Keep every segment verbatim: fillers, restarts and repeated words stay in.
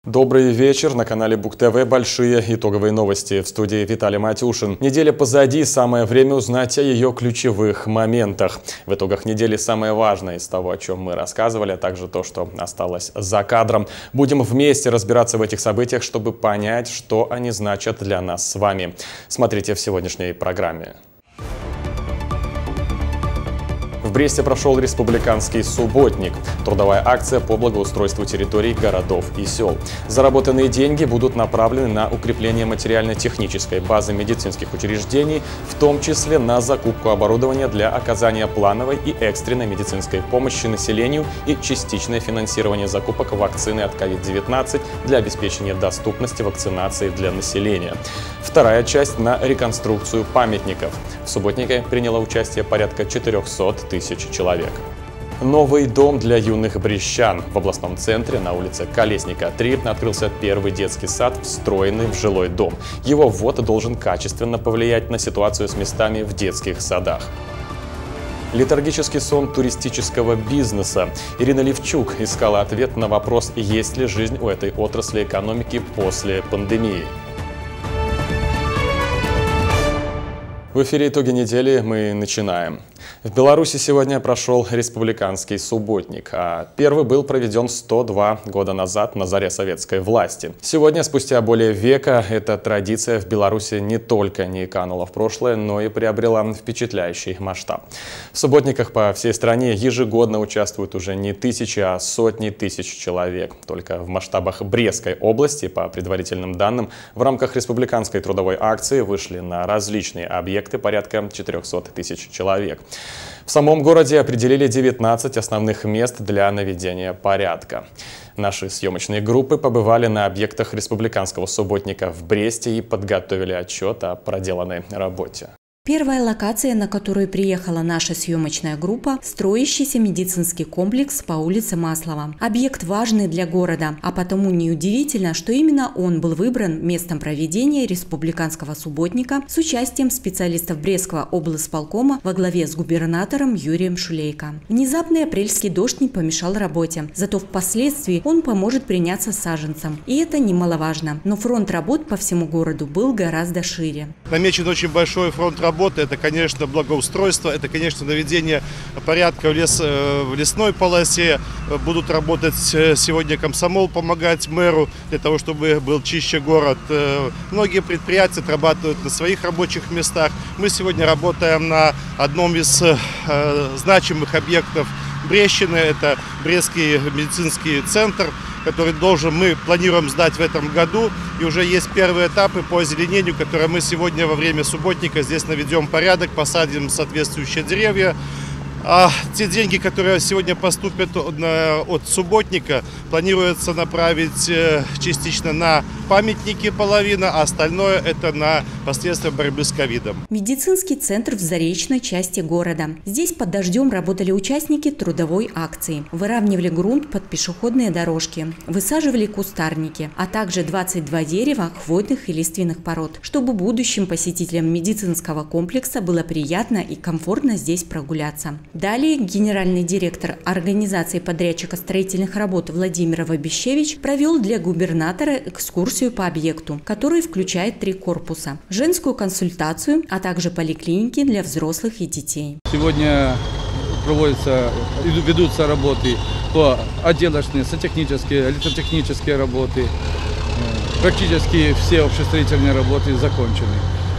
Добрый вечер. На канале БугТВ большие итоговые новости. В студии Виталий Матюшин. Неделя позади, самое время узнать о ее ключевых моментах. В итогах недели самое важное из того, о чем мы рассказывали, а также то, что осталось за кадром. Будем вместе разбираться в этих событиях, чтобы понять, что они значат для нас с вами. Смотрите в сегодняшней программе. В Бресте прошел республиканский субботник. Трудовая акция по благоустройству территорий городов и сел. Заработанные деньги будут направлены на укрепление материально-технической базы медицинских учреждений, в том числе на закупку оборудования для оказания плановой и экстренной медицинской помощи населению и частичное финансирование закупок вакцины от ковид девятнадцать для обеспечения доступности вакцинации для населения. Вторая часть на реконструкцию памятников. В субботнике приняло участие порядка четырёхсот тысяч человек. Новый дом для юных брестчан. В областном центре на улице Колесника три открылся первый детский сад, встроенный в жилой дом. Его ввод должен качественно повлиять на ситуацию с местами в детских садах. Летаргический сон туристического бизнеса. Ирина Левчук искала ответ на вопрос, есть ли жизнь у этой отрасли экономики после пандемии. В эфире «Итоги недели» мы начинаем. В Беларуси сегодня прошел республиканский субботник, а первый был проведен сто два года назад на заре советской власти. Сегодня, спустя более века, эта традиция в Беларуси не только не канула в прошлое, но и приобрела впечатляющий масштаб. В субботниках по всей стране ежегодно участвуют уже не тысячи, а сотни тысяч человек. Только в масштабах Брестской области, по предварительным данным, в рамках республиканской трудовой акции вышли на различные объекты порядка четырёхсот тысяч человек. В самом городе определили девятнадцать основных мест для наведения порядка. Наши съемочные группы побывали на объектах республиканского субботника в Бресте и подготовили отчет о проделанной работе. Первая локация, на которую приехала наша съемочная группа – строящийся медицинский комплекс по улице Маслова. Объект важный для города, а потому неудивительно, что именно он был выбран местом проведения республиканского субботника с участием специалистов Брестского облсполкома во главе с губернатором Юрием Шулейко. Внезапный апрельский дождь не помешал работе, зато впоследствии он поможет приняться саженцам. И это немаловажно, но фронт работ по всему городу был гораздо шире. Намечен очень большой фронт работы. Это, конечно, благоустройство, это, конечно, наведение порядка в, лес, в лесной полосе. Будут работать сегодня комсомол, помогать мэру для того, чтобы был чище город. Многие предприятия отрабатывают на своих рабочих местах. Мы сегодня работаем на одном из значимых объектов Брестщины. Это Брестский медицинский центр, который должен, мы планируем сдать в этом году. И уже есть первые этапы по озеленению, которые мы сегодня во время субботника здесь наведем порядок, посадим соответствующие деревья. А те деньги, которые сегодня поступят от субботника, планируется направить частично на памятники половина, а остальное это на последствия борьбы с ковидом. Медицинский центр в заречной части города. Здесь под дождем работали участники трудовой акции. Выравнивали грунт под пешеходные дорожки, высаживали кустарники, а также двадцать два дерева хвойных и лиственных пород, чтобы будущим посетителям медицинского комплекса было приятно и комфортно здесь прогуляться. Далее генеральный директор организации подрядчика строительных работ Владимир Вабищевич провел для губернатора экскурсию по объекту, который включает три корпуса, женскую консультацию, а также поликлиники для взрослых и детей. Сегодня проводятся, ведутся работы по отделочные, сантехнические, электротехнические работы. Практически все общестроительные работы закончены.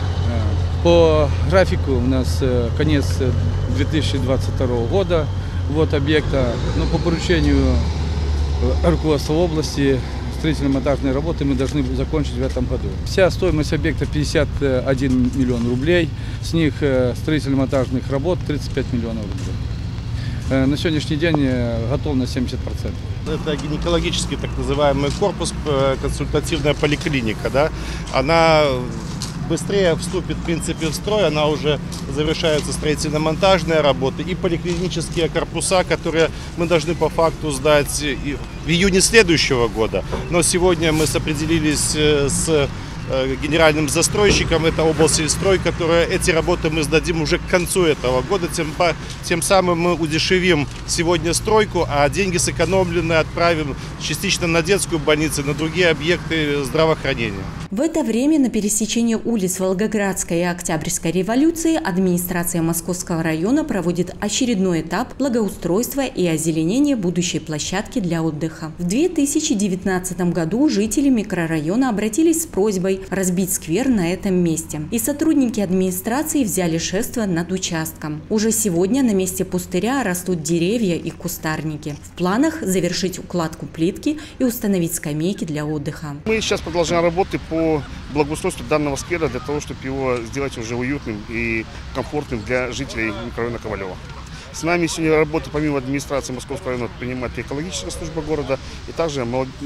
По графику у нас конец две тысячи двадцать второго года, вот объекта, но по поручению руководства области строительно-монтажные работы мы должны закончить в этом году. Вся стоимость объекта пятьдесят один миллион рублей, с них строительно-монтажных работ тридцать пять миллионов рублей. На сегодняшний день готов на семьдесят процентов. Это гинекологический так называемый корпус, консультативная поликлиника, да? Она быстрее вступит в принципе в строй, она уже завершаются строительно-монтажные работы и поликлинические корпуса, которые мы должны по факту сдать в июне следующего года. Но сегодня мы определились с генеральным застройщиком, это облсельстрой, которая эти работы мы сдадим уже к концу этого года. Тем, тем самым мы удешевим сегодня стройку, а деньги сэкономленные отправим частично на детскую больницу, на другие объекты здравоохранения. В это время на пересечении улиц Волгоградской и Октябрьской революции администрация Московского района проводит очередной этап благоустройства и озеленения будущей площадки для отдыха. В две тысячи девятнадцатом году жители микрорайона обратились с просьбой разбить сквер на этом месте. И сотрудники администрации взяли шефство над участком. Уже сегодня на месте пустыря растут деревья и кустарники. В планах завершить укладку плитки и установить скамейки для отдыха. Мы сейчас продолжаем работы по благоустройству данного сквера для того, чтобы его сделать уже уютным и комфортным для жителей микрорайона Ковалева. С нами сегодня работы помимо администрации Московского района принимает экологическая служба города и также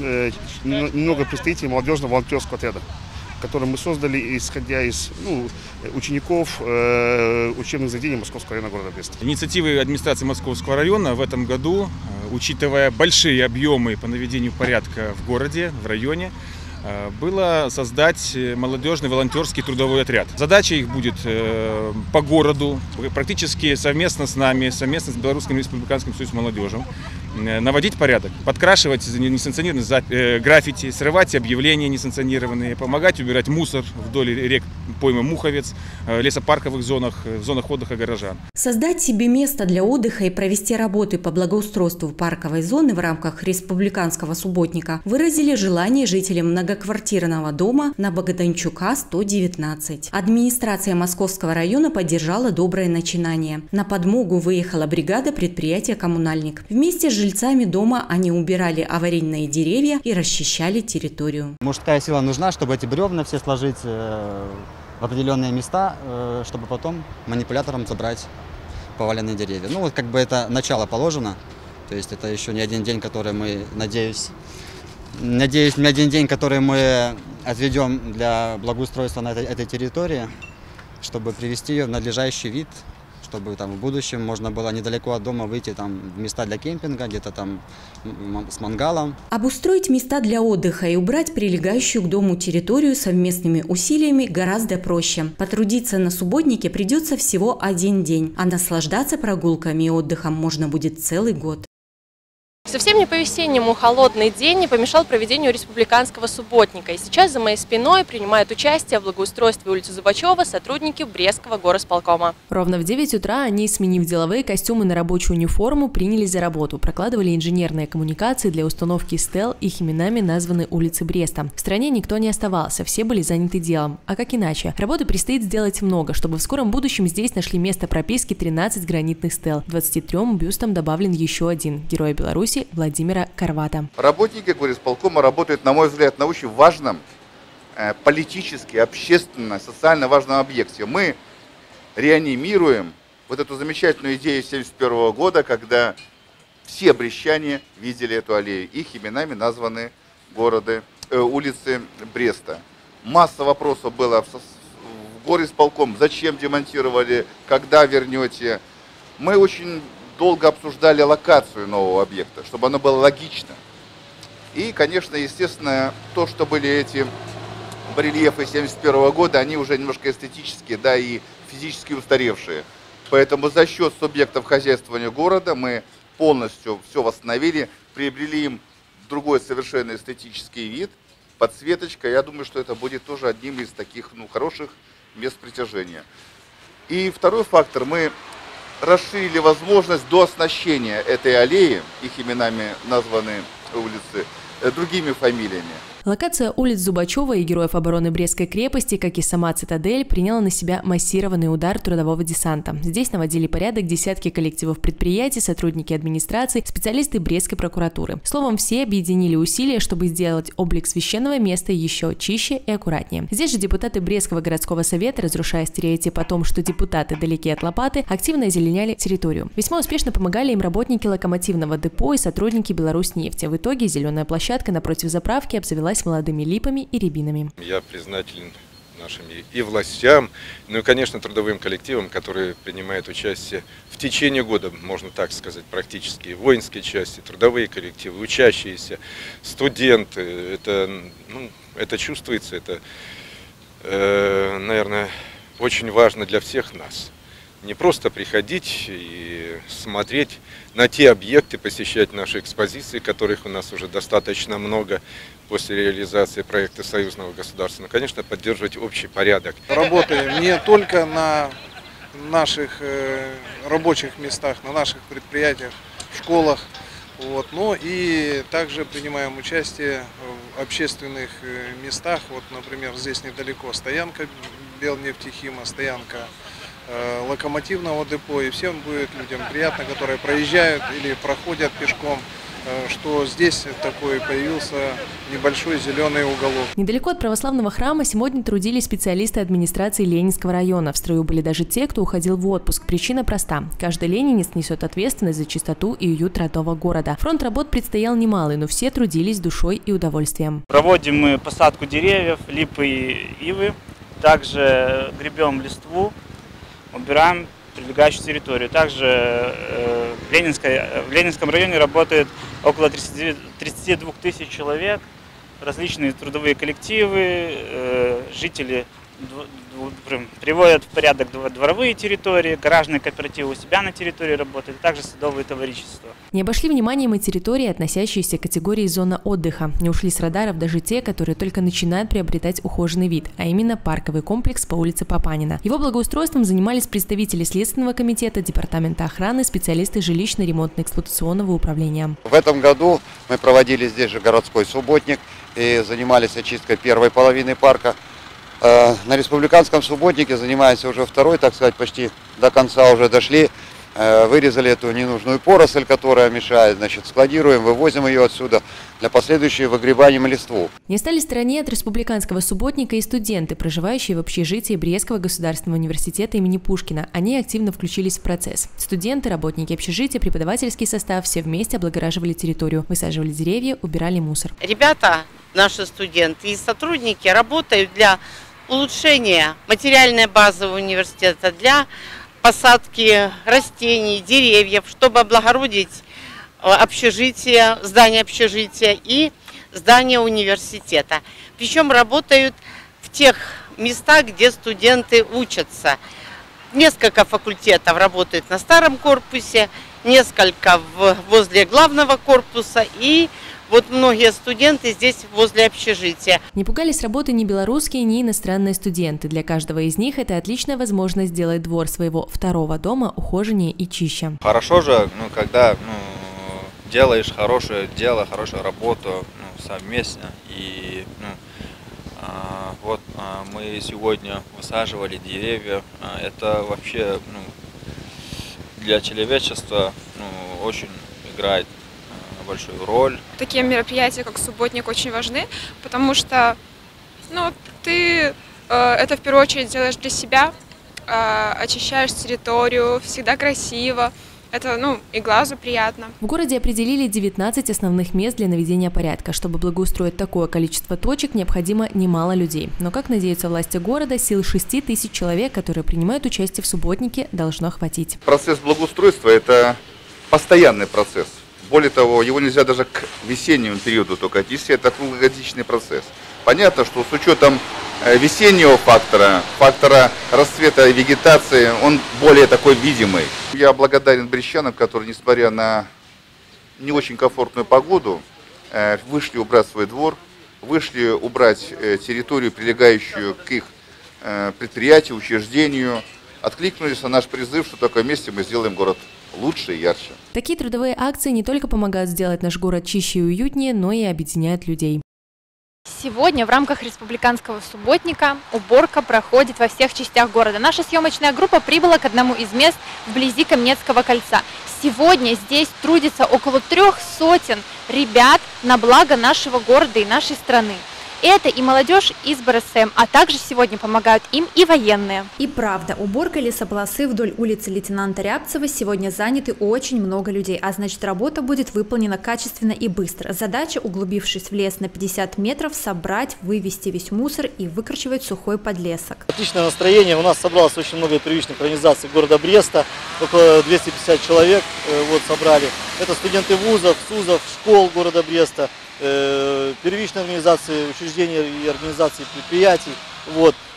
немного представителей молодежного волонтерского отряда, который мы создали, исходя из ну, учеников э, учебных заведений Московского района города Бреста. Инициативы администрации Московского района в этом году, учитывая большие объемы по наведению порядка в городе, в районе, было создать молодежный волонтерский трудовой отряд. Задача их будет по городу, практически совместно с нами, совместно с Белорусским республиканским союзом молодежи, наводить порядок, подкрашивать несанкционированные граффити, срывать объявления несанкционированные, помогать убирать мусор вдоль рек поймы Муховец, лесопарковых зонах, в зонах отдыха горожан. Создать себе место для отдыха и провести работы по благоустройству парковой зоны в рамках республиканского субботника выразили желание жители многоквартирного дома на Богданчука сто девятнадцать. Администрация Московского района поддержала доброе начинание. На подмогу выехала бригада предприятия «Коммунальник». Вместе с жильцами дома они убирали аварийные деревья и расчищали территорию. Мужская сила нужна, чтобы эти бревна все сложить в определенные места, чтобы потом манипулятором забрать поваленные деревья. Ну вот как бы это начало положено, то есть это еще не один день, который мы, надеюсь, надеюсь, не один день, который мы отведем для благоустройства на этой, этой территории, чтобы привести ее в надлежащий вид, чтобы там в будущем можно было недалеко от дома выйти там, в места для кемпинга, где-то там с мангалом. Обустроить места для отдыха и убрать прилегающую к дому территорию совместными усилиями гораздо проще. Потрудиться на субботнике придется всего один день, а наслаждаться прогулками и отдыхом можно будет целый год. Совсем не по-весеннему холодный день не помешал проведению республиканского субботника. И сейчас за моей спиной принимают участие в благоустройстве улицы Зубачева сотрудники Брестского горосполкома. Ровно в девять утра они, сменив деловые костюмы на рабочую униформу, принялись за работу. Прокладывали инженерные коммуникации для установки стел, их именами названы улицы Бреста. В стране никто не оставался, все были заняты делом. А как иначе? Работы предстоит сделать много, чтобы в скором будущем здесь нашли место прописки тринадцать гранитных стел. двадцати трём бюстам добавлен еще один – Героя Беларуси Владимира Карвата. Работники горисполкома работают, на мой взгляд, на очень важном э, политически, общественно, социально важном объекте. Мы реанимируем вот эту замечательную идею семьдесят первого года, когда все брестчане видели эту аллею. Их именами названы города, э, улицы Бреста. Масса вопросов было в, в горисполком, зачем демонтировали, когда вернете. Мы очень долго обсуждали локацию нового объекта, чтобы оно было логично. И, конечно, естественно, то, что были эти барельефы семьдесят первого года, они уже немножко эстетические, да, и физически устаревшие. Поэтому за счет субъектов хозяйствования города мы полностью все восстановили, приобрели им другой совершенно эстетический вид, подсветочка. Я думаю, что это будет тоже одним из таких, ну, хороших мест притяжения. И второй фактор, мы расширили возможность дооснащения этой аллеи, их именами названы улицы, другими фамилиями. Локация улиц Зубачева и Героев обороны Брестской крепости, как и сама цитадель, приняла на себя массированный удар трудового десанта. Здесь наводили порядок десятки коллективов предприятий, сотрудники администрации, специалисты Брестской прокуратуры. Словом, все объединили усилия, чтобы сделать облик священного места еще чище и аккуратнее. Здесь же депутаты Брестского городского совета, разрушая стереотип о том, что депутаты далеки от лопаты, активно озеленяли территорию. Весьма успешно помогали им работники локомотивного депо и сотрудники Беларуснефти. В итоге зеленая площадка напротив заправки обзавелась молодыми липами и рябинами. Я признателен нашим и властям, ну и, конечно, трудовым коллективам, которые принимают участие в течение года, можно так сказать, практически, воинские части, трудовые коллективы, учащиеся, студенты. Это, ну, это чувствуется, это наверное, очень важно для всех нас. Не просто приходить и смотреть на те объекты, посещать наши экспозиции, которых у нас уже достаточно много после реализации проекта союзного государства, но, конечно, поддерживать общий порядок. Работаем не только на наших рабочих местах, на наших предприятиях, в школах, вот, но и также принимаем участие в общественных местах. Вот, например, здесь недалеко стоянка Белнефтехима, стоянка локомотивного депо, и всем будет людям приятно, которые проезжают или проходят пешком, что здесь такой появился небольшой зеленый уголок. Недалеко от православного храма сегодня трудились специалисты администрации Ленинского района. В строю были даже те, кто уходил в отпуск. Причина проста. Каждый ленинец несет ответственность за чистоту и уют родного города. Фронт работ предстоял немалый, но все трудились душой и удовольствием. Проводим мы посадку деревьев, липы и ивы. Также гребем листву, убираем прилегающую территорию. Также э, в, Ленинской, в Ленинском районе работает около тридцати двух тысяч человек, различные трудовые коллективы, э, жители приводят в порядок дворовые территории, гаражные кооперативы у себя на территории работают, также садовые товарищества. Не обошли вниманием и территории, относящиеся к категории зона отдыха. Не ушли с радаров даже те, которые только начинают приобретать ухоженный вид, а именно парковый комплекс по улице Папанина. Его благоустройством занимались представители Следственного комитета, Департамента охраны, специалисты жилищно-ремонтно-эксплуатационного управления. В этом году мы проводили здесь же городской субботник и занимались очисткой первой половины парка. На республиканском субботнике занимается уже второй, так сказать, почти до конца уже дошли. Вырезали эту ненужную поросль, которая мешает, значит, складируем, вывозим ее отсюда для последующего выгребания листву. Не стали в стороне от республиканского субботника и студенты, проживающие в общежитии Брестского государственного университета имени Пушкина. Они активно включились в процесс. Студенты, работники общежития, преподавательский состав все вместе облагораживали территорию, высаживали деревья, убирали мусор. Ребята, наши студенты и сотрудники работают для улучшения материальной базы университета, для посадки растений, деревьев, чтобы облагородить общежитие, здание общежития и здание университета. Причем работают в тех местах, где студенты учатся. Несколько факультетов работают на старом корпусе, несколько в, возле главного корпуса, и вот многие студенты здесь возле общежития. Не пугались работы ни белорусские, ни иностранные студенты. Для каждого из них это отличная возможность сделать двор своего второго дома ухоженнее и чище. Хорошо же, ну, когда ну, делаешь хорошее дело, хорошую работу ну, совместно. И ну, а, вот а, мы сегодня высаживали деревья. А, это вообще ну, для человечества ну, очень играет большую роль. Такие мероприятия, как субботник, очень важны, потому что ну, ты э, это в первую очередь делаешь для себя, э, очищаешь территорию, всегда красиво. Это, ну, и глазу приятно. В городе определили девятнадцать основных мест для наведения порядка. Чтобы благоустроить такое количество точек, необходимо немало людей. Но, как надеются власти города, сил шести тысяч человек, которые принимают участие в субботнике, должно хватить. Процесс благоустройства – это постоянный процесс. Более того, его нельзя даже к весеннему периоду только отнести, это круглогодичный процесс. Понятно, что с учетом весеннего фактора, фактора расцвета вегетации, он более такой видимый. Я благодарен брестчанам, которые, несмотря на не очень комфортную погоду, вышли убрать свой двор, вышли убрать территорию, прилегающую к их предприятию, учреждению, откликнулись на наш призыв, что только вместе мы сделаем город лучше и ярче. Такие трудовые акции не только помогают сделать наш город чище и уютнее, но и объединяют людей. Сегодня в рамках республиканского субботника уборка проходит во всех частях города. Наша съемочная группа прибыла к одному из мест вблизи Каменецкого кольца. Сегодня здесь трудится около трех сотен ребят на благо нашего города и нашей страны. Это и молодежь из бэ эр эс эм, а также сегодня помогают им и военные. И правда, уборкой лесополосы вдоль улицы лейтенанта Рябцева сегодня заняты очень много людей, а значит, работа будет выполнена качественно и быстро. Задача, углубившись в лес на пятьдесят метров, собрать, вывести весь мусор и выкорчевать сухой подлесок. Отличное настроение. У нас собралось очень много первичных организаций города Бреста, около двухсот пятидесяти человек вот, собрали. Это студенты вузов, СУЗов, школ города Бреста, первичные организации, учреждения и организации предприятий. Вот.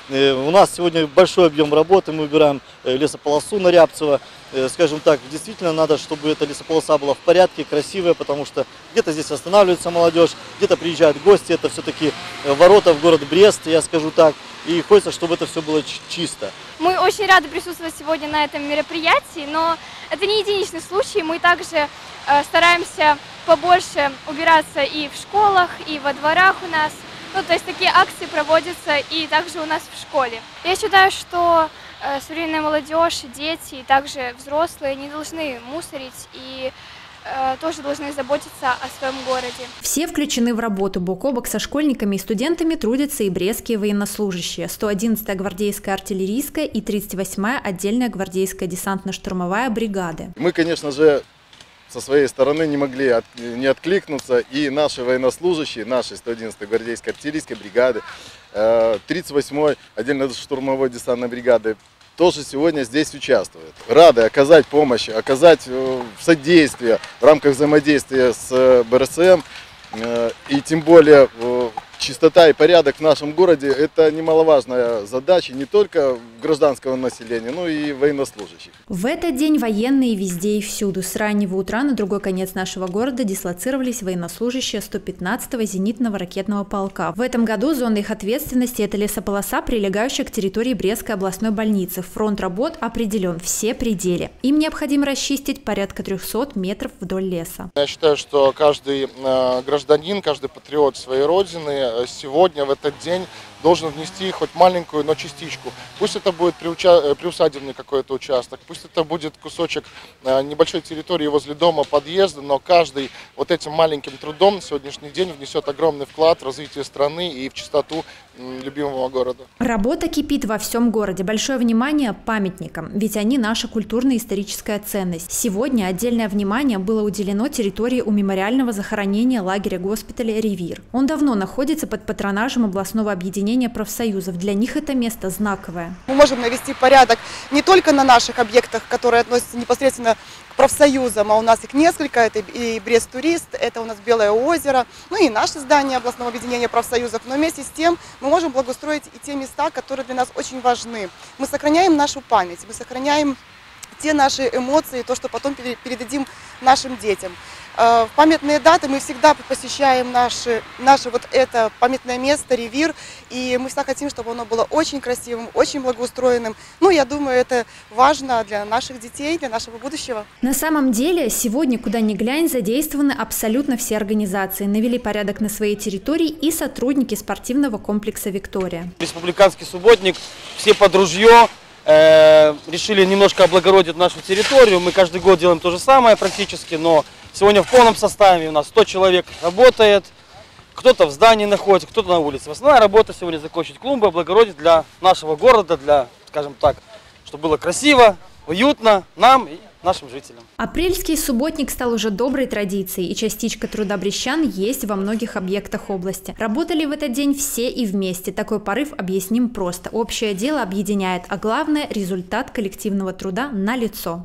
У нас сегодня большой объем работы, мы убираем лесополосу на Рябцево. Скажем так, действительно надо, чтобы эта лесополоса была в порядке, красивая, потому что где-то здесь останавливается молодежь, где-то приезжают гости, это все-таки ворота в город Брест, я скажу так, и хочется, чтобы это все было чисто. Мы очень рады присутствовать сегодня на этом мероприятии, но это не единичный случай, мы также э, стараемся побольше убираться и в школах, и во дворах у нас, ну, то есть такие акции проводятся и также у нас в школе. Я считаю, что современная молодежь, дети и также взрослые не должны мусорить и э, тоже должны заботиться о своем городе. Все включены в работу. Бок о бок со школьниками и студентами трудятся и брестские военнослужащие. сто одиннадцатая гвардейская артиллерийская и тридцать восьмая отдельная гвардейская десантно-штурмовая бригады. Мы, конечно же, со своей стороны не могли от, не откликнуться, и наши военнослужащие, нашей сто одиннадцатой гвардейской артиллерийской бригады, тридцать восьмой отдельно-штурмовой десантной бригады тоже сегодня здесь участвуют. Рады оказать помощь, оказать содействие в рамках взаимодействия с бэ эр эс эм, и тем более чистота и порядок в нашем городе – это немаловажная задача не только гражданского населения, но и военнослужащих. В этот день военные везде и всюду. С раннего утра на другой конец нашего города дислоцировались военнослужащие сто пятнадцатого зенитного ракетного полка. В этом году зона их ответственности – это лесополоса, прилегающая к территории Брестской областной больницы. Фронт работ определен, все пределы. Им необходимо расчистить порядка трёхсот метров вдоль леса. Я считаю, что каждый э, гражданин, каждый патриот своей родины сегодня, в этот день, должен внести хоть маленькую, но частичку. Пусть это будет приуча... приусадебный какой-то участок, пусть это будет кусочек небольшой территории возле дома, подъезда, но каждый вот этим маленьким трудом на сегодняшний день внесет огромный вклад в развитие страны и в чистоту любимого города. Работа кипит во всем городе. Большое внимание памятникам, ведь они наша культурно-историческая ценность. Сегодня отдельное внимание было уделено территории у мемориального захоронения лагеря-госпиталя «Ревир». Он давно находится под патронажем областного объединения профсоюзов. Для них это место знаковое. Мы можем навести порядок не только на наших объектах, которые относятся непосредственно к профсоюзам, а у нас их несколько. Это и Брест-турист, это у нас Белое озеро, ну и наше здание областного объединения профсоюзов. Но вместе с тем мы можем благоустроить и те места, которые для нас очень важны. Мы сохраняем нашу память, мы сохраняем те наши эмоции, то, что потом передадим нашим детям. В памятные даты мы всегда посещаем наше, наше вот это памятное место, Ревир, и мы всегда хотим, чтобы оно было очень красивым, очень благоустроенным. Ну, я думаю, это важно для наших детей, для нашего будущего. На самом деле, сегодня, куда ни глянь, задействованы абсолютно все организации. Навели порядок на своей территории и сотрудники спортивного комплекса «Виктория». Республиканский субботник, все под ружье. Решили немножко облагородить нашу территорию. Мы каждый год делаем то же самое практически, но сегодня в полном составе у нас сто человек работает. Кто-то в здании находится, кто-то на улице. Основная работа сегодня закончить клумбы, облагородить для нашего города, для, скажем так, чтобы было красиво, уютно нам и нашим жителям. Апрельский субботник стал уже доброй традицией, и частичка труда брестчан есть во многих объектах области. Работали в этот день все и вместе. Такой порыв объясним просто. Общее дело объединяет, а главное – результат коллективного труда налицо.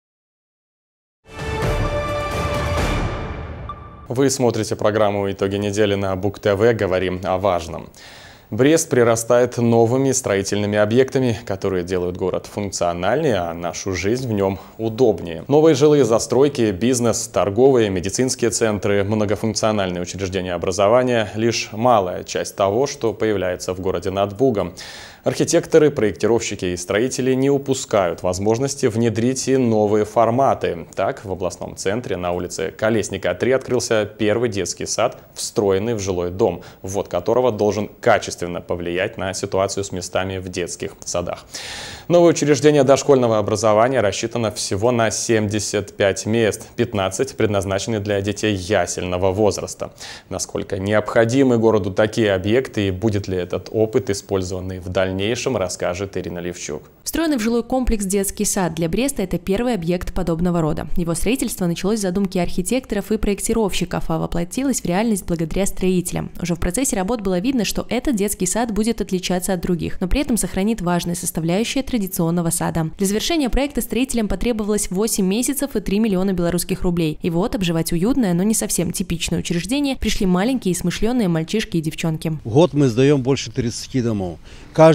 Вы смотрите программу «Итоги недели» на Бук-ТВ. Говорим о важном. Брест прирастает новыми строительными объектами, которые делают город функциональнее, а нашу жизнь в нем удобнее. Новые жилые застройки, бизнес, торговые, медицинские центры, многофункциональные учреждения образования – лишь малая часть того, что появляется в городе над Бугом. Архитекторы, проектировщики и строители не упускают возможности внедрить и новые форматы. Так, в областном центре на улице Колесника три открылся первый детский сад, встроенный в жилой дом, ввод которого должен качественно повлиять на ситуацию с местами в детских садах. Новое учреждение дошкольного образования рассчитано всего на семьдесят пять мест, пятнадцать предназначены для детей ясельного возраста. Насколько необходимы городу такие объекты и будет ли этот опыт использованный в дальнейшем, дальнейшем расскажет Ирина Левчук. Встроенный в жилой комплекс детский сад для Бреста – это первый объект подобного рода. Его строительство началось с задумки архитекторов и проектировщиков, а воплотилось в реальность благодаря строителям. Уже в процессе работ было видно, что этот детский сад будет отличаться от других, но при этом сохранит важные составляющие традиционного сада. Для завершения проекта строителям потребовалось восемь месяцев и три миллиона белорусских рублей. И вот обживать уютное, но не совсем типичное учреждение пришли маленькие и смышленые мальчишки и девчонки. В год мы сдаем больше тридцати домов. Каждый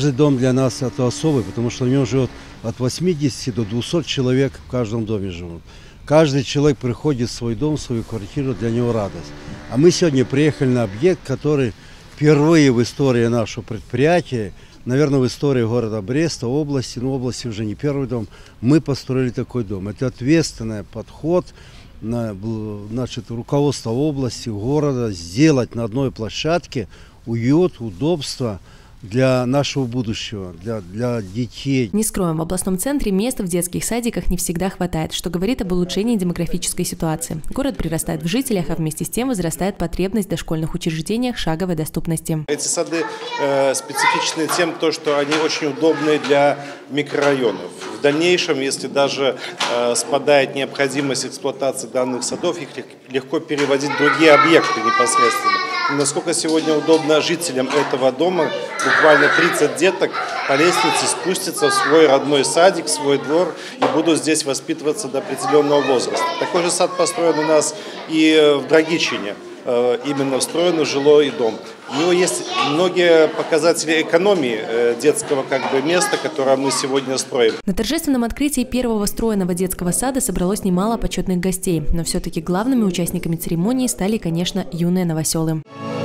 каждый дом для нас это особый, потому что в нем живет от восьмидесяти до двухсот человек, в каждом доме живут. Каждый человек приходит в свой дом, в свою квартиру, для него радость. А мы сегодня приехали на объект, который впервые в истории нашего предприятия, наверное, в истории города Бреста, области, ну, области уже не первый дом, мы построили такой дом. Это ответственный подход, на, значит, руководство области, города, сделать на одной площадке уют, удобство для нашего будущего, для, для детей. Не скроем, в областном центре места в детских садиках не всегда хватает, что говорит об улучшении демографической ситуации. Город прирастает в жителях, а вместе с тем возрастает потребность в дошкольных учреждениях шаговой доступности. Эти сады э, специфичны тем, то, что они очень удобны для микрорайонов. В дальнейшем, если даже э, спадает необходимость эксплуатации данных садов, их легко переводить в другие объекты непосредственно. Насколько сегодня удобно жителям этого дома, буквально тридцать деток по лестнице спустятся в свой родной садик, в свой двор и будут здесь воспитываться до определенного возраста. Такой же сад построен у нас и в Драгичине, именно встроен в жилой дом. У него есть многие показатели экономии детского как бы места, которое мы сегодня строим. На торжественном открытии первого встроенного детского сада собралось немало почетных гостей, но все-таки главными участниками церемонии стали, конечно, юные новоселы.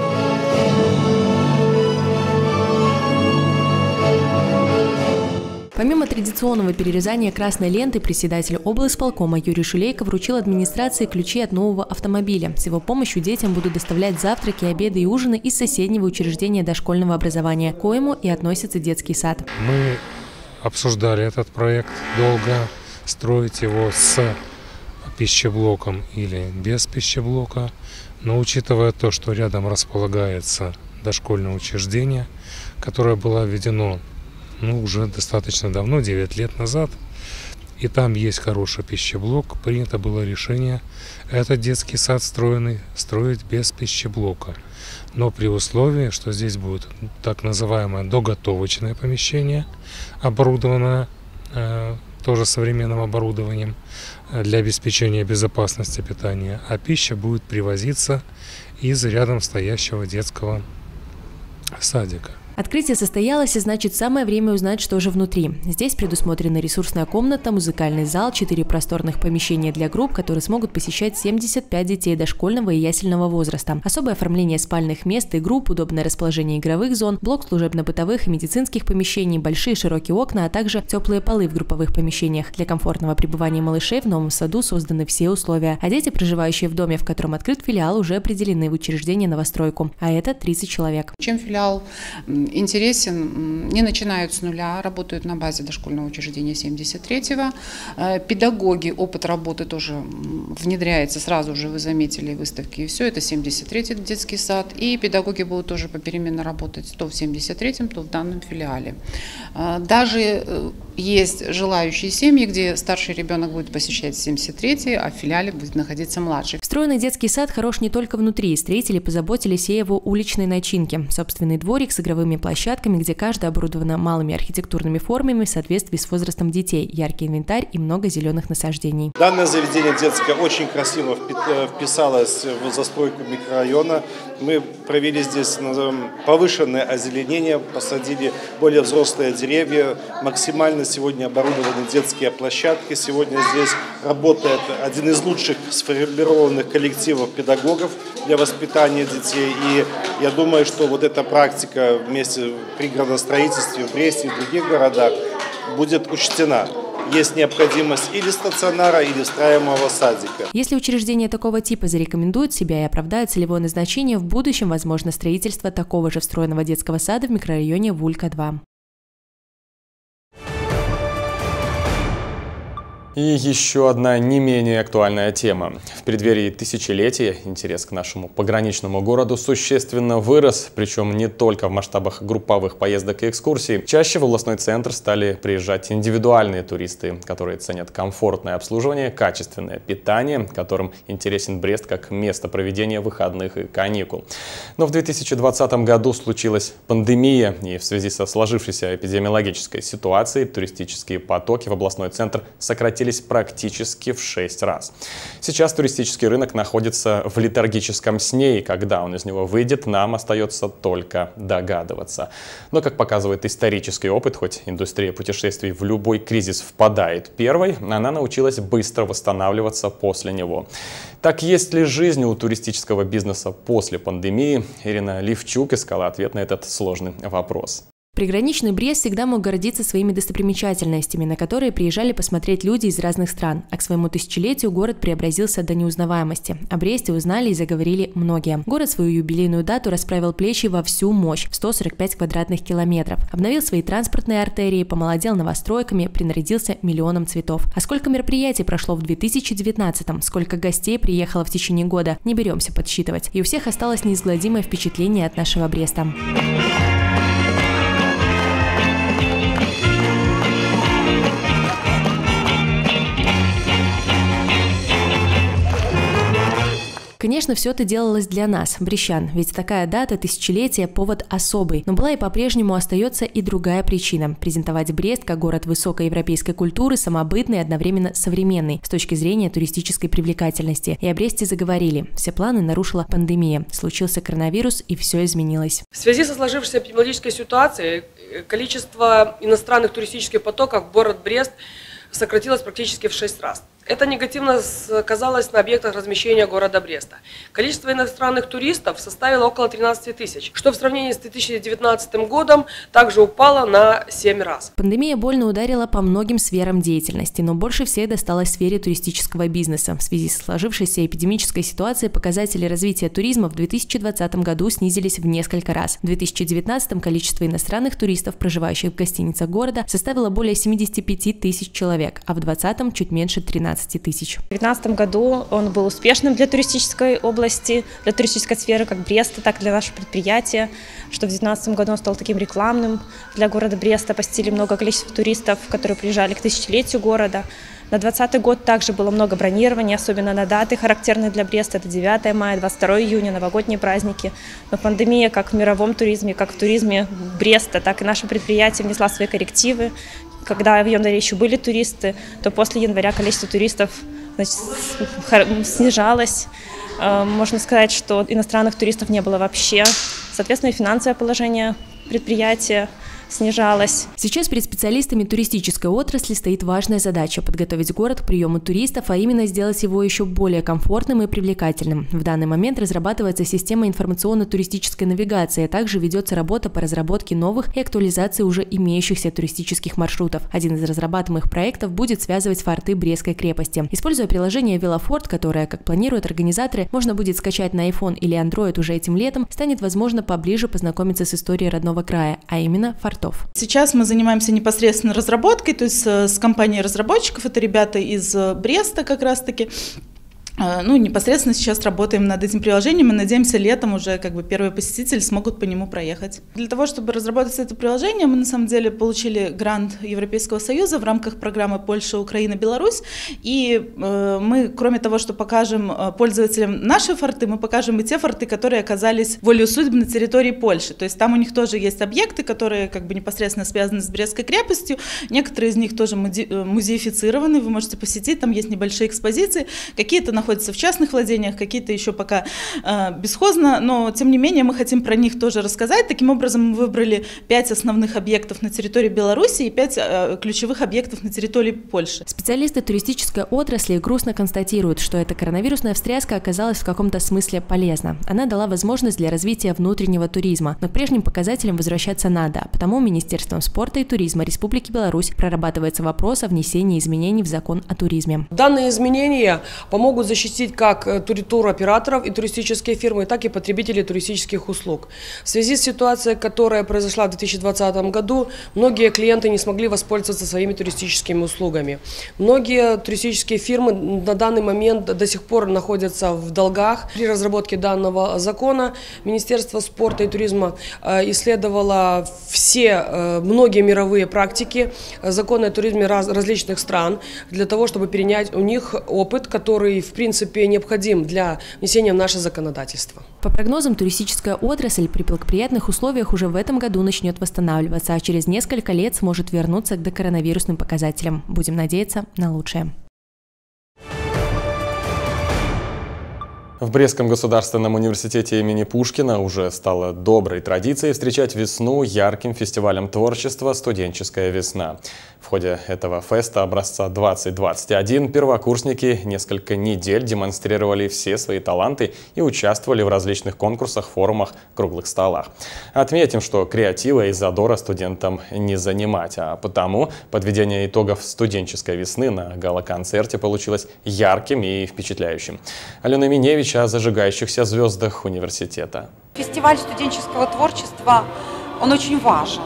Помимо традиционного перерезания красной ленты, председатель облисполкома Юрий Шулейко вручил администрации ключи от нового автомобиля. С его помощью детям будут доставлять завтраки, обеды и ужины из соседнего учреждения дошкольного образования, к коему и относится детский сад. Мы обсуждали этот проект долго, строить его с пищеблоком или без пищеблока, но учитывая то, что рядом располагается дошкольное учреждение, которое было введено ну, уже достаточно давно, девять лет назад, и там есть хороший пищеблок, принято было решение этот детский сад встроенный строить без пищеблока, но при условии, что здесь будет так называемое доготовочное помещение, оборудованное э, тоже современным оборудованием для обеспечения безопасности питания, а пища будет привозиться из рядом стоящего детского садика. Открытие состоялось, и значит самое время узнать, что же внутри. Здесь предусмотрена ресурсная комната, музыкальный зал, четыре просторных помещения для групп, которые смогут посещать семьдесят пять детей дошкольного и ясельного возраста. Особое оформление спальных мест и групп, удобное расположение игровых зон, блок служебно-бытовых и медицинских помещений, большие широкие окна, а также теплые полы в групповых помещениях. Для комфортного пребывания малышей в новом саду созданы все условия. А дети, проживающие в доме, в котором открыт филиал, уже определены в учреждение новостройку. А это тридцать человек. Чем филиал интересен, не начинают с нуля, работают на базе дошкольного учреждения семьдесят третьего. Педагоги, опыт работы тоже внедряется сразу же, вы заметили выставки, и все, это семьдесят третий детский сад. И педагоги будут тоже попеременно работать то в семьдесят третьем, то в данном филиале. Даже есть желающие семьи, где старший ребенок будет посещать семьдесят третий, а в филиале будет находиться младший. Встроенный детский сад хорош не только внутри. Строители позаботились и о его уличной начинке. Собственный дворик с игровыми площадками, где каждая оборудована малыми архитектурными формами в соответствии с возрастом детей, яркий инвентарь и много зеленых насаждений. Данное заведение детское очень красиво вписалось в застройку микрорайона. Мы провели здесь повышенное озеленение, посадили более взрослые деревья, максимально сегодня оборудованы детские площадки. Сегодня здесь работает один из лучших сформированных коллективов педагогов для воспитания детей. И я думаю, что вот эта практика вместе при градостроительстве в Бресте и в других городах будет учтена. Есть необходимость или стационара, или встраиваемого садика. Если учреждение такого типа зарекомендует себя и оправдает целевое назначение, в будущем возможно строительство такого же встроенного детского сада в микрорайоне Вулька два. И еще одна не менее актуальная тема. В преддверии тысячелетия интерес к нашему пограничному городу существенно вырос, причем не только в масштабах групповых поездок и экскурсий. Чаще в областной центр стали приезжать индивидуальные туристы, которые ценят комфортное обслуживание, качественное питание, которым интересен Брест как место проведения выходных и каникул. Но в две тысячи двадцатом году случилась пандемия, и в связи со сложившейся эпидемиологической ситуацией туристические потоки в областной центр сократились сократились практически в шесть раз. Сейчас туристический рынок находится в летаргическом сне, и когда он из него выйдет, нам остается только догадываться. Но, как показывает исторический опыт, хоть индустрия путешествий в любой кризис впадает первой, она научилась быстро восстанавливаться после него. Так, есть ли жизнь у туристического бизнеса после пандемии? Ирина Левчук искала ответ на этот сложный вопрос. Приграничный Брест всегда мог гордиться своими достопримечательностями, на которые приезжали посмотреть люди из разных стран, а к своему тысячелетию город преобразился до неузнаваемости. О Бресте узнали и заговорили многие. Город свою юбилейную дату расправил плечи во всю мощь – сто сорок пять квадратных километров. Обновил свои транспортные артерии, помолодел новостройками, принарядился миллионом цветов. А сколько мероприятий прошло в две тысячи девятнадцатом, сколько гостей приехало в течение года, не беремся подсчитывать. И у всех осталось неизгладимое впечатление от нашего Бреста. Конечно, все это делалось для нас, брестян, ведь такая дата, тысячелетия, повод особый. Но была и по-прежнему остается и другая причина – презентовать Брест как город высокой европейской культуры, самобытный и одновременно современный с точки зрения туристической привлекательности. И о Бресте заговорили. Все планы нарушила пандемия. Случился коронавирус, и все изменилось. В связи со сложившейся эпидемиологической ситуацией количество иностранных туристических потоков в город Брест сократилось практически в шесть раз. Это негативно сказалось на объектах размещения города Бреста. Количество иностранных туристов составило около тринадцати тысяч, что в сравнении с две тысячи девятнадцатым годом также упало на семь раз. Пандемия больно ударила по многим сферам деятельности, но больше всех досталось сфере туристического бизнеса. В связи с сложившейся эпидемической ситуацией показатели развития туризма в две тысячи двадцатом году снизились в несколько раз. В две тысячи девятнадцатом количество иностранных туристов, проживающих в гостиницах города, составило более семидесяти пяти тысяч человек, а в двадцатом чуть меньше тринадцати тысяч. В две тысячи девятнадцатом году он был успешным для туристической области, для туристической сферы как Бреста, так и для нашего предприятия, что в две тысячи девятнадцатом году он стал таким рекламным для города Бреста, посетили много количества туристов, которые приезжали к тысячелетию города. На двадцатый год также было много бронирований, особенно на даты, характерные для Бреста. Это девятое мая, двадцать второе июня, новогодние праздники. Но пандемия как в мировом туризме, как в туризме Бреста, так и наше предприятие внесла свои коррективы. Когда в январе еще были туристы, то после января количество туристов, значит, снижалось. Можно сказать, что иностранных туристов не было вообще. Соответственно, и финансовое положение предприятия снижалась. Сейчас перед специалистами туристической отрасли стоит важная задача – подготовить город к приему туристов, а именно сделать его еще более комфортным и привлекательным. В данный момент разрабатывается система информационно-туристической навигации, а также ведется работа по разработке новых и актуализации уже имеющихся туристических маршрутов. Один из разрабатываемых проектов будет связывать форты Брестской крепости. Используя приложение «Велофорт», которое, как планируют организаторы, можно будет скачать на iPhone или Android уже этим летом, станет возможно поближе познакомиться с историей родного края, а именно форт. Сейчас мы занимаемся непосредственно разработкой, то есть с компанией разработчиков, это ребята из Бреста как раз-таки. Ну, непосредственно сейчас работаем над этим приложением и надеемся, летом уже как бы первые посетители смогут по нему проехать. Для того, чтобы разработать это приложение, мы на самом деле получили грант Европейского Союза в рамках программы «Польша, Украина, Беларусь». И э, мы, кроме того, что покажем пользователям наши форты, мы покажем и те форты, которые оказались волею судьбы на территории Польши. То есть там у них тоже есть объекты, которые как бы непосредственно связаны с Брестской крепостью. Некоторые из них тоже музеифицированы, вы можете посетить, там есть небольшие экспозиции. Какие-то находятся находятся в частных владениях, какие-то еще пока э, бесхозно, но тем не менее мы хотим про них тоже рассказать. Таким образом мы выбрали пять основных объектов на территории Беларуси и пять э, ключевых объектов на территории Польши. Специалисты туристической отрасли грустно констатируют, что эта коронавирусная встряска оказалась в каком-то смысле полезна. Она дала возможность для развития внутреннего туризма, но к прежним показателям возвращаться надо, потому Министерством спорта и туризма Республики Беларусь прорабатывается вопрос о внесении изменений в закон о туризме. Данные изменения помогут защитить защитить как туроператоров и туристические фирмы, так и потребителей туристических услуг. В связи с ситуацией, которая произошла в две тысячи двадцатом году, многие клиенты не смогли воспользоваться своими туристическими услугами. Многие туристические фирмы на данный момент до сих пор находятся в долгах. При разработке данного закона Министерство спорта и туризма исследовало все, многие мировые практики, законы о туризме раз, различных стран, для того, чтобы перенять у них опыт, который в принципе необходим для внесения в наше законодательство. По прогнозам, туристическая отрасль при благоприятных условиях уже в этом году начнет восстанавливаться, а через несколько лет сможет вернуться к докоронавирусным показателям. Будем надеяться на лучшее. В Брестском государственном университете имени Пушкина уже стало доброй традицией встречать весну ярким фестивалем творчества «Студенческая весна». В ходе этого феста образца двадцать двадцать один первокурсники несколько недель демонстрировали все свои таланты и участвовали в различных конкурсах, форумах, круглых столах. Отметим, что креатива и задора студентам не занимать, а потому подведение итогов студенческой весны на гала-концерте получилось ярким и впечатляющим. Алена Миневич о зажигающихся звездах университета. Фестиваль студенческого творчества, он очень важен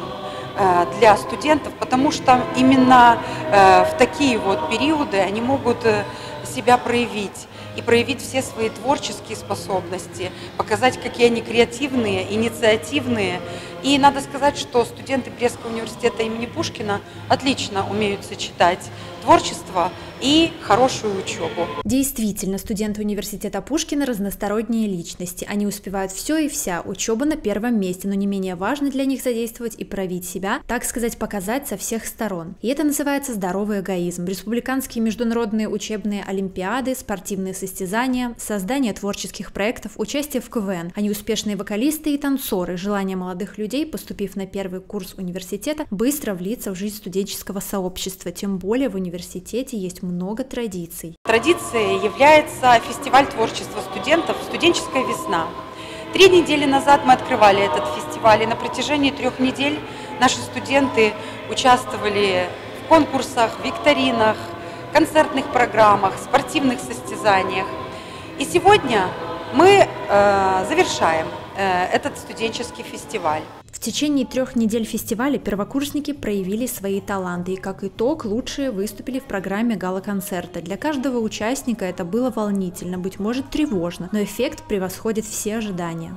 для студентов, потому что именно в такие вот периоды они могут себя проявить и проявить все свои творческие способности, показать, какие они креативные, инициативные. И надо сказать, что студенты Брестского университета имени Пушкина отлично умеют сочетать творчество и хорошую учебу. Действительно, студенты университета Пушкина разносторонние личности. Они успевают все и вся. Учеба на первом месте, но не менее важно для них задействовать и проявить себя, так сказать, показать со всех сторон. И это называется здоровый эгоизм. Республиканские международные учебные олимпиады, спортивные состязания, создание творческих проектов, участие в ка вэ эн. Они успешные вокалисты и танцоры. Желание молодых людей, поступив на первый курс университета, быстро влиться в жизнь студенческого сообщества. Тем более в университете есть много традиций. Традицией является фестиваль творчества студентов «Студенческая весна». Три недели назад мы открывали этот фестиваль, и на протяжении трех недель наши студенты участвовали в конкурсах, викторинах, концертных программах, спортивных состязаниях. И сегодня мы э, завершаем э, этот студенческий фестиваль. В течение трех недель фестиваля первокурсники проявили свои таланты и, как итог, лучшие выступили в программе гала-концерта. Для каждого участника это было волнительно, быть может тревожно, но эффект превосходит все ожидания.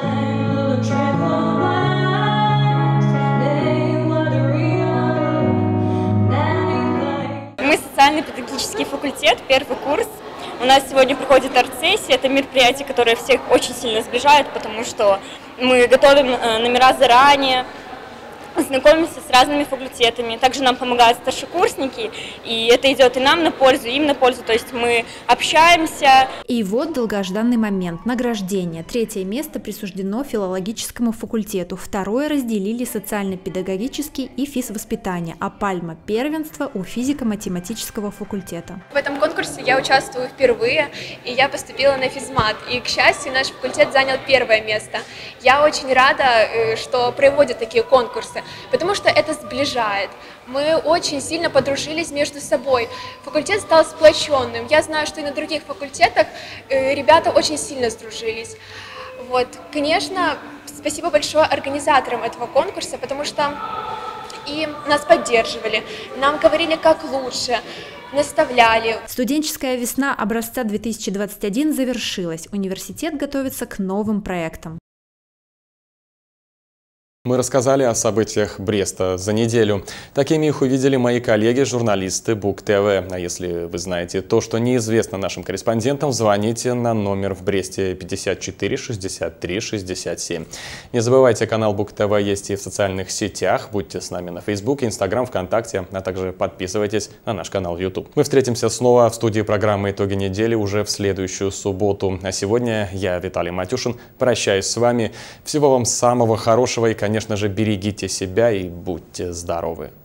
Мы социально-педагогический факультет, первый курс. У нас сегодня проходит арт-сессия, это мероприятие, которое всех очень сильно сближает, потому что мы готовим номера заранее, знакомимся с разными факультетами. Также нам помогают старшекурсники, и это идет и нам на пользу, и им на пользу, то есть мы общаемся. И вот долгожданный момент – награждение. Третье место присуждено филологическому факультету, второе разделили социально-педагогический и физвоспитание, а пальма первенства у физико-математического факультета. В этом конкурсе я участвую впервые, и я поступила на физмат, и, к счастью, наш факультет занял первое место. Я очень рада, что проводят такие конкурсы, потому что это сближает. Мы очень сильно подружились между собой. Факультет стал сплоченным. Я знаю, что и на других факультетах ребята очень сильно сдружились. Вот. Конечно, спасибо большое организаторам этого конкурса, потому что и нас поддерживали, нам говорили, как лучше, наставляли. Студенческая весна образца две тысячи двадцать один завершилась. Университет готовится к новым проектам. Мы рассказали о событиях Бреста за неделю. Такими их увидели мои коллеги, журналисты Бук тэ вэ. А если вы знаете то, что неизвестно нашим корреспондентам, звоните на номер в Бресте пятьдесят четыре шестьдесят три шестьдесят семь. Не забывайте, канал Бук тэ вэ есть и в социальных сетях. Будьте с нами на Фейсбуке, Инстаграм, ВКонтакте, а также подписывайтесь на наш канал в Ютуб. Мы встретимся снова в студии программы «Итоги недели» уже в следующую субботу. А сегодня я, Виталий Матюшин, прощаюсь с вами. Всего вам самого хорошего и, конечно, Конечно же, берегите себя и будьте здоровы.